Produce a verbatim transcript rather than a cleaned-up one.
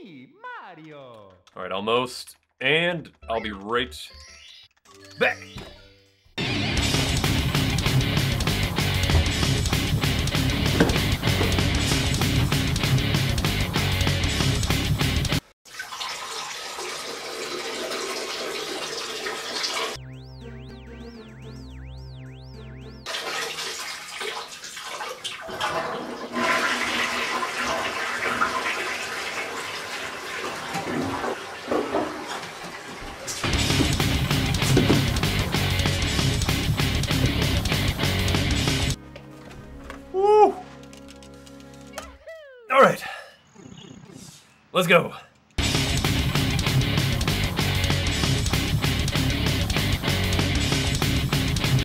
me, Mario. All right, almost. And I'll be right back. Woo! All right, let's go.